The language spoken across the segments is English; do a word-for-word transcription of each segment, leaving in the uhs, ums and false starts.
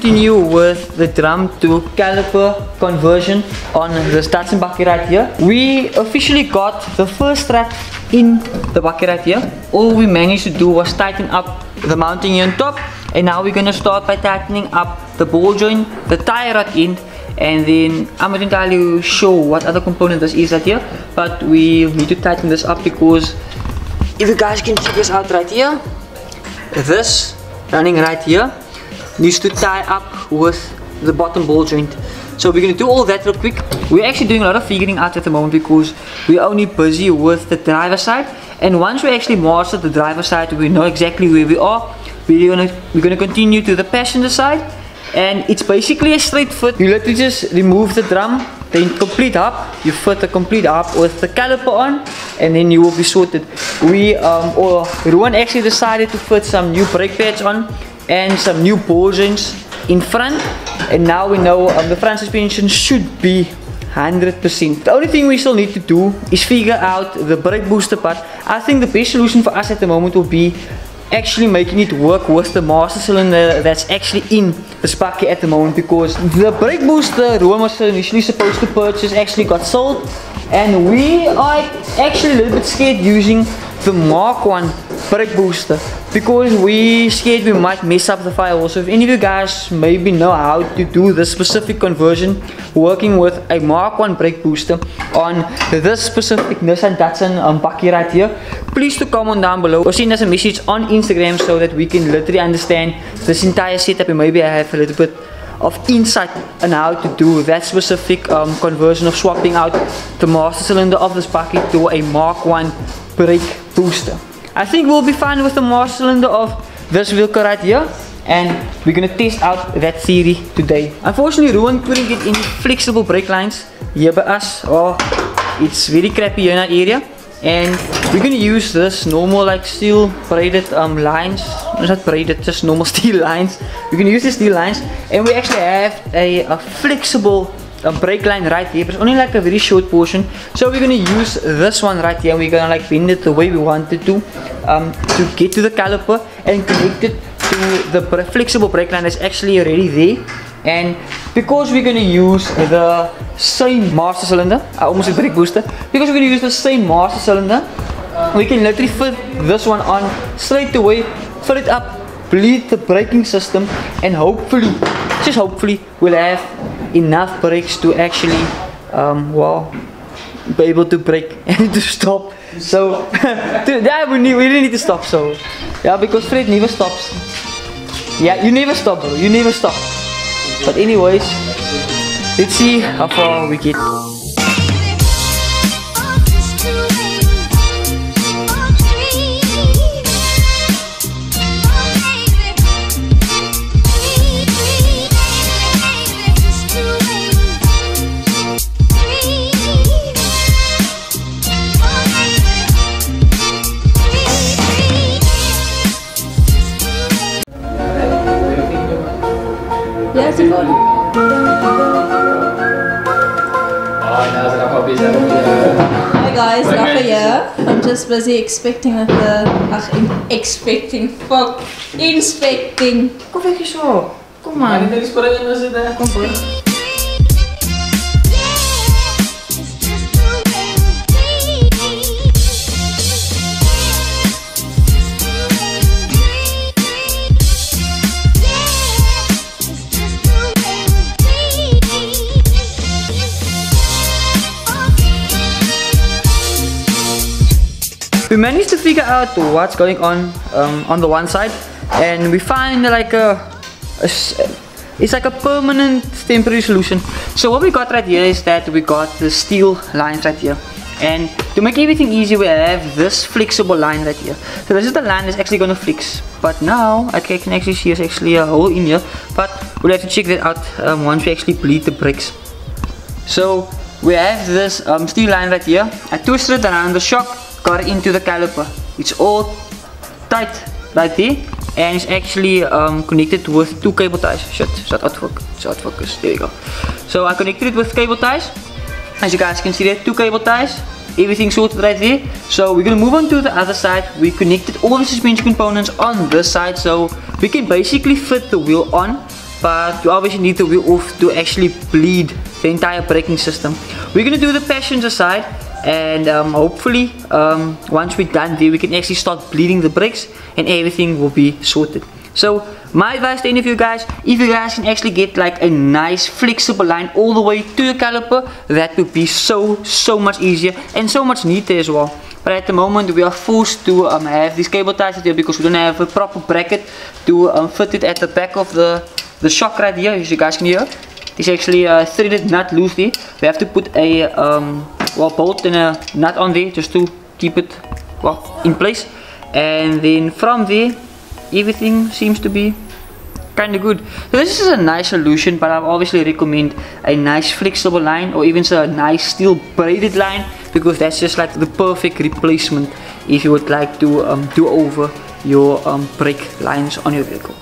continue with the drum to caliper conversion on this Datsun bakkie right here. We officially got the first strap in the bakkie right here. All we managed to do was tighten up the mounting here on top, and now we're gonna start by tightening up the ball joint, the tie rod end, and then I'm not entirely sure what other component this is right here, but we need to tighten this up because if you guys can check this out right here, this running right here needs to tie up with the bottom ball joint. So we're going to do all that real quick. We're actually doing a lot of figuring out at the moment because we're only busy with the driver side, and once we actually master the driver side, we know exactly where we are. We're going to we're going to continue to the passenger side, and it's basically a straight fit. You literally just remove the drum, then complete up, you fit the complete up with the caliper on, and then you will be sorted. We um or Ruan actually decided to put some new brake pads on and some new ball joints in front, and now we know um, the front suspension should be one hundred percent. The only thing we still need to do is figure out the brake booster part. I think the best solution for us at the moment will be actually making it work with the master cylinder that's actually in the bakkie at the moment, because the brake booster Ruan was initially supposed to purchase actually got sold, and we are actually a little bit scared using the Mark one brake booster because we scared we might mess up the fire. Also, if any of you guys maybe know how to do this specific conversion working with a Mark one brake booster on this specific Nissan Datsun um, bakkie right here, please to comment down below or send us a message on Instagram so that we can literally understand this entire setup, and maybe I have a little bit of insight on how to do that specific um, conversion of swapping out the master cylinder of this bakkie to a Mark one brake booster. I think we'll be fine with the master cylinder of this vehicle right here, and we're gonna test out that theory today. Unfortunately, Ruan couldn't get any flexible brake lines here by us. Oh, it's very crappy here in that area, and we're gonna use this normal like steel braided um, lines. It's not braided, just normal steel lines. We're gonna use the steel lines, and we actually have a, a flexible a brake line right here, but it's only like a very short portion. So we're gonna use this one right here, and we're gonna like bend it the way we want it to um, to get to the caliper and connect it to the flexible brake line that's actually already there. And because we're gonna use the same master cylinder, I almost said brake booster, because we're gonna use the same master cylinder, we can literally fit this one on straight away, fill it up, bleed the braking system, and hopefully, just hopefully, we'll have enough brakes to actually um, well be able to brake and to stop. So to, yeah, we, need, we really need to stop. So yeah, because Fred never stops. Yeah, you never stop, bro. You never stop. But anyways, let's see how far we get. Hi guys, Rafa here. I'm just busy expecting that the ach, in, expecting fuck inspecting. Kom weg zo. Kom maar. Kom voor. We managed to figure out what's going on um, on the one side, and we find like a, a it's like a permanent temporary solution. So what we got right here is that we got the steel lines right here, and to make everything easy we have this flexible line right here. So this is the line that's actually going to flex, but now I can actually see there's actually a hole in here, but we'll have to check that out um, once we actually bleed the brakes. So we have this um, steel line right here. I twisted it around the shock, got it into the caliper. It's all tight right there, and it's actually um, connected with two cable ties. Shit, it's not out focus. It's out focus. There you go. So I connected it with cable ties. As you guys can see there, two cable ties. Everything sorted right there. So we're gonna move on to the other side. We connected all the suspension components on this side, so we can basically fit the wheel on but you obviously need the wheel off to actually bleed the entire braking system. We're gonna do the passenger side, and um, hopefully um, once we're done there, we can actually start bleeding the brakes and everything will be sorted. So my advice to any of you guys, if you guys can actually get like a nice flexible line all the way to your caliper, that would be so so much easier and so much neater as well. But at the moment we are forced to um, have these cable ties here because we don't have a proper bracket to um, fit it at the back of the, the shock right here, as you guys can hear. It's actually a threaded nut loosely. We have to put a um, well, bolt and a nut on there just to keep it well in place. And then from there, everything seems to be kind of good. So this is a nice solution, but I obviously recommend a nice flexible line or even so a nice steel braided line, because that's just like the perfect replacement if you would like to um, do over your um, brake lines on your vehicle.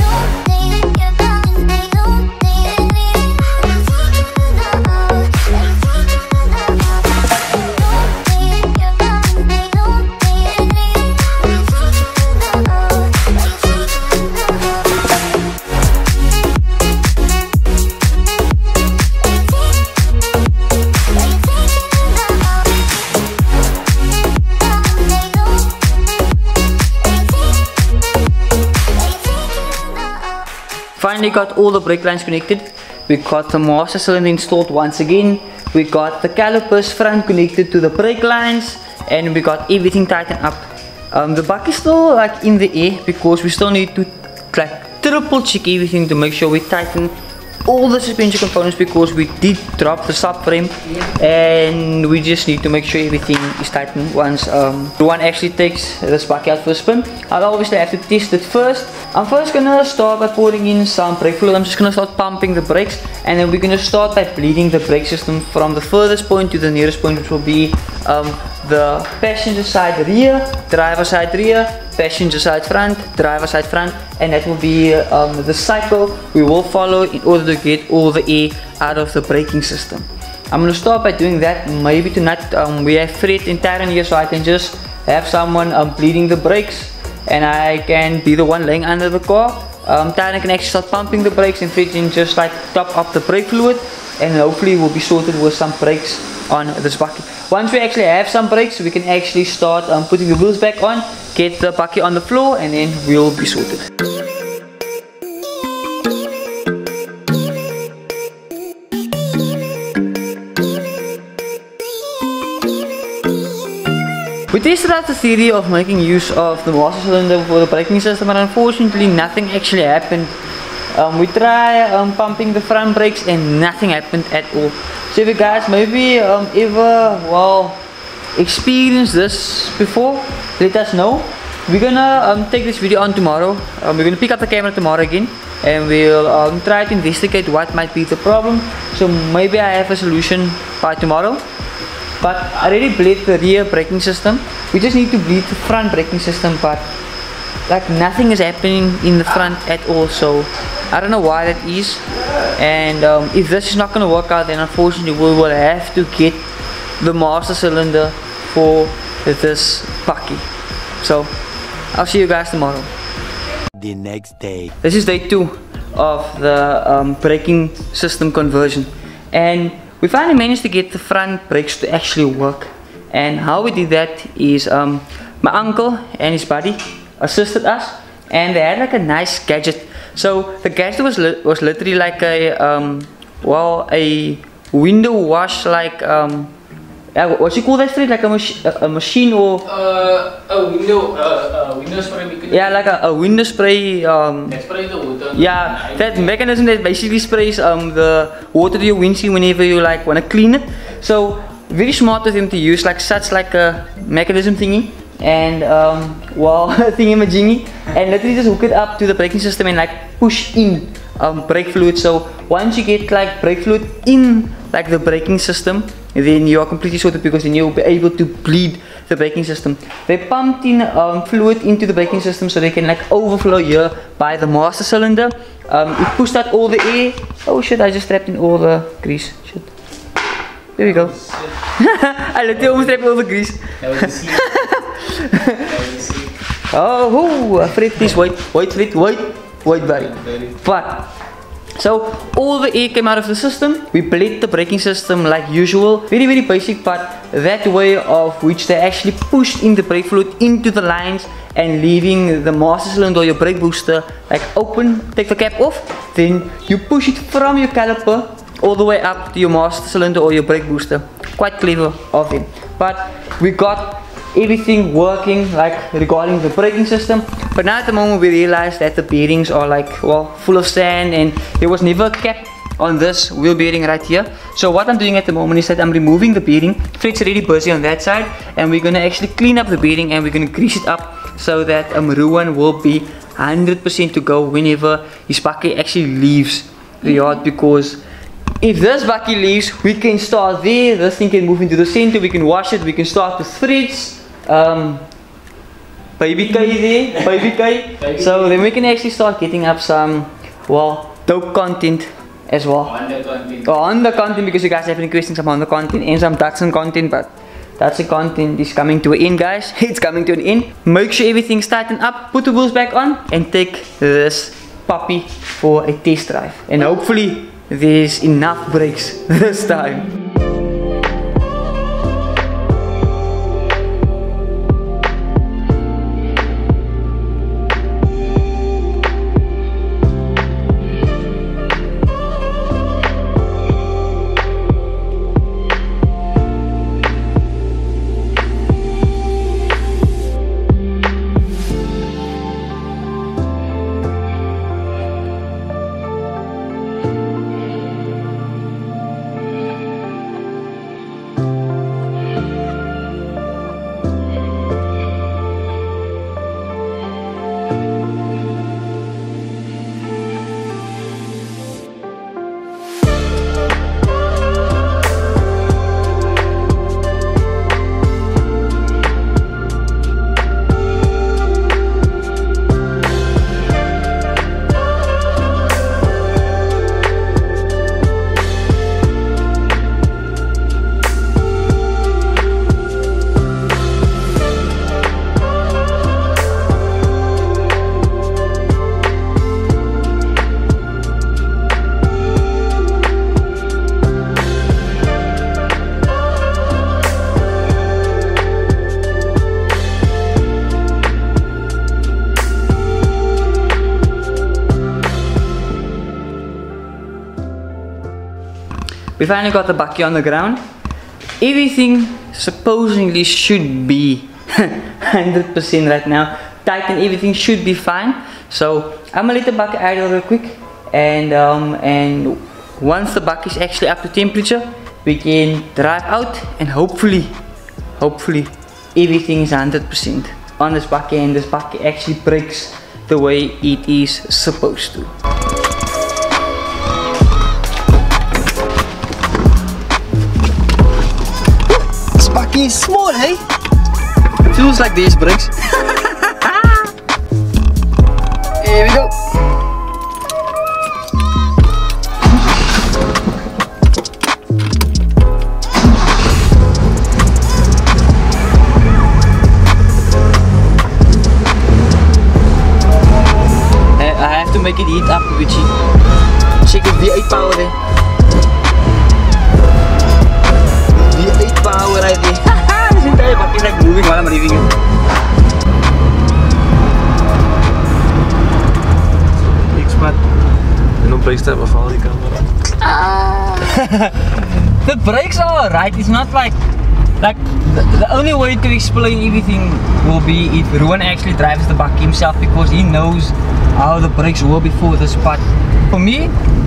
Finally got all the brake lines connected. We got the master cylinder installed once again. We got the calipers front connected to the brake lines, and we got everything tightened up. Um, the bucket is still like in the air because we still need to like triple check everything to make sure we tighten all the suspension components, because we did drop the subframe and we just need to make sure everything is tightened once um, the one actually takes this bucket out for a spin. I'll obviously have to test it first. I'm first gonna start by pouring in some brake fluid. I'm just gonna start pumping the brakes, and then we're gonna start by bleeding the brake system from the furthest point to the nearest point, which will be um, the passenger side rear, driver side rear, passenger side front, driver side front, and that will be um, the cycle we will follow in order to get all the air out of the braking system. I'm going to start by doing that. Maybe tonight um, we have Fred and Taryn here, so I can just have someone um, bleeding the brakes and I can be the one laying under the car. Um, Taryn can actually start pumping the brakes and Fred can just like top up the brake fluid, and hopefully we'll be sorted with some brakes on this bucket. Once we actually have some brakes, we can actually start um, putting the wheels back on, get the bucket on the floor, and then we'll be sorted. We tested out the theory of making use of the master cylinder for the braking system, but unfortunately nothing actually happened. Um, we tried um, pumping the front brakes and nothing happened at all. So if you guys maybe um, ever well experienced this before, let us know. We're gonna um, take this video on tomorrow. Um, we're gonna pick up the camera tomorrow again, and we'll um, try to investigate what might be the problem. So maybe I have a solution by tomorrow. But I already bled the rear braking system. We just need to bleed the front braking system, but like nothing is happening in the front at all. So I don't know why that is. And um, if this is not going to work out, then unfortunately we will have to get the master cylinder for this bucket. So I'll see you guys tomorrow. The next day. This is day two of the um, braking system conversion, and we finally managed to get the front brakes to actually work. And how we did that is um, my uncle and his buddy assisted us, and they had like a nice gadget. So the gadget was li was literally like a um, well a window wash, like um, uh, what you call that, Fred? Like a, mach a, a machine or uh, a window uh, uh, window spray mechanism. Yeah, like a, a window spray. Um, that sprays the water. Yeah, that mechanism that basically sprays um, the water to your windshield whenever you like want to clean it. So very smart of him to use like such like a mechanism thingy, and um, well thingy majingy, and literally just hook it up to the braking system and like push in um, brake fluid. So once you get like brake fluid in like the braking system, then you are completely sorted, because then you will be able to bleed the braking system. They pumped in um, fluid into the braking system so they can like overflow here by the master cylinder. Um, it pushed out all the air. Oh shit, I just trapped in all the grease. Shit. There we go. I literally almost trapped all the grease. That was the scene. That was the scene. Oh, Fred, please wait, wait, Fred, wait, wait, buddy. But So all the air came out of the system. We bled the braking system like usual. Very very basic, but that way of which they actually pushed in the brake fluid into the lines and leaving the master cylinder or your brake booster like open, take the cap off, then you push it from your caliper all the way up to your master cylinder or your brake booster. Quite clever of him. But we got everything working like regarding the braking system, but now at the moment we realized that the bearings are like, well, full of sand, and there was never a cap on this wheel bearing right here. So what I'm doing at the moment is that I'm removing the bearing. Fred's already busy on that side, and we're gonna actually clean up the bearing and we're gonna grease it up so that um, Ruan will be one hundred percent to go whenever his bakkie actually leaves the yard, because if this bakkie leaves, we can start there, this thing can move into the center, we can wash it, we can start with threads, um, baby K there, baby K, so then we can actually start getting up some, well, dope content as well. On the content. Oh, on the content, because you guys have any questions about the content and some Datsun content, but Datsun content is coming to an end, guys. It's coming to an end. Make sure everything's tightened up, put the wheels back on, and take this puppy for a test drive. And hopefully there's enough brakes this time. We finally got the bakkie on the ground. Everything supposedly should be one hundred percent right now. Tight and everything should be fine. So I'm gonna let the bakkie idle real quick, and um, and once the bakkie is actually up to temperature, we can drive out, and hopefully, hopefully everything is one hundred percent on this bakkie, and this bakkie actually brakes the way it is supposed to. Is small, hey? Feels like these brakes. Here we go. I have to make it heat up, Gucci. Check the V eight power there. V eight power right there. This entire bakkie is like moving while I'm revving it. X-Mat. En dan brakes type of al die camera. The brakes are right. It's not like like the, the only way to explain everything will be if Ruan actually drives the bakkie himself, because he knows how the brakes were before this. But for me,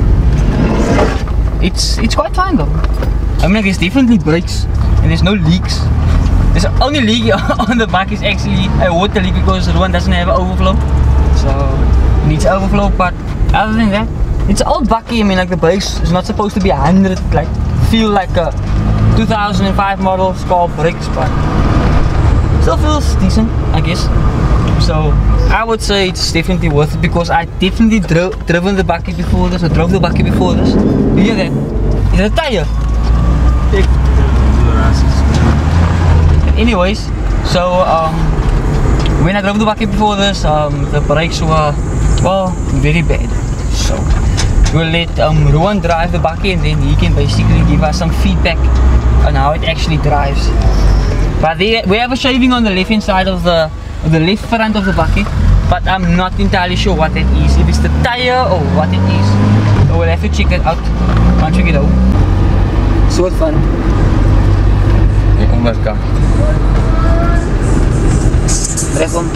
it's it's quite fine though. I mean, like, there's definitely brakes and there's no leaks. There's only leak on the bakkie is actually a water leak, because Ruan doesn't have an overflow, so it needs overflow. But other than that, it's an old bakkie. I mean, like, the brakes is not supposed to be one hundred, like feel like a two thousand five model Scar brakes, but still feels decent, I guess. So I would say it's definitely worth it, because I definitely dro driven the bakkie before this. I drove the bakkie before this. You hear that? Is it a tire? Anyways, so um, when I drove the bakkie before this, um, the brakes were, well, very bad. So we'll let um, Rowan drive the bakkie, and then he can basically give us some feedback on how it actually drives. But they, we have a shaving on the left hand side of the, of the left front of the bakkie, but I'm not entirely sure what that is, if it's the tire or what it is. So we'll have to check it out once we get home. So fun. Ek kom maar kan. Welkom.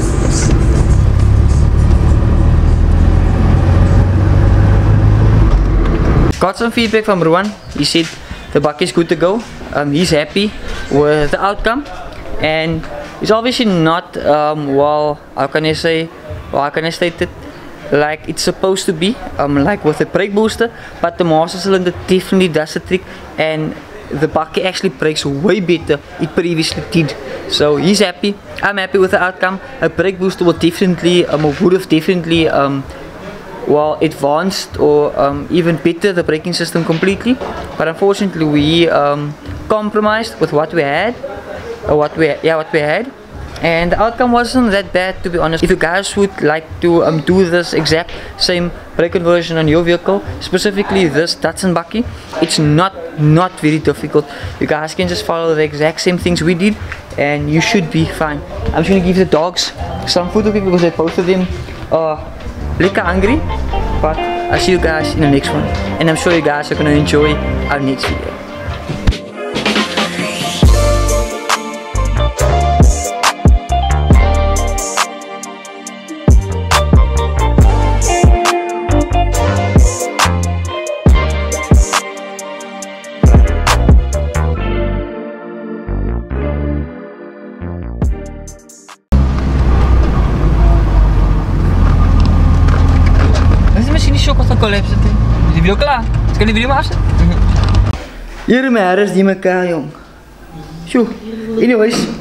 Got some feedback from Rowan. He said the bakkie is good to go. Um, he's happy with the outcome, and it's obviously not um, well. How can I say? Well, how can I state it? Like it's supposed to be, um, like with the brake booster, but the master cylinder definitely does the trick, and the bakkie actually brakes way better it previously did. So he's happy. I'm happy with the outcome. A brake booster will definitely, um, would have definitely, um, well, advanced or um, even better the braking system completely. But unfortunately, we um, compromised with what we had, or what we, yeah, what we had. And the outcome wasn't that bad, to be honest. If you guys would like to um, do this exact same brake conversion on your vehicle, specifically this Datsun bakkie, it's not not very difficult. You guys can just follow the exact same things we did, and you should be fine. I'm just gonna give the dogs some food to eat because both of them are lekker hungry. But I'll see you guys in the next one, and I'm sure you guys are gonna enjoy our next video. Collapse het. Is die video klaar? Dus kan die video maar afzetten? Hier in mijn haar is die elkaar, jong. Zo, anyways.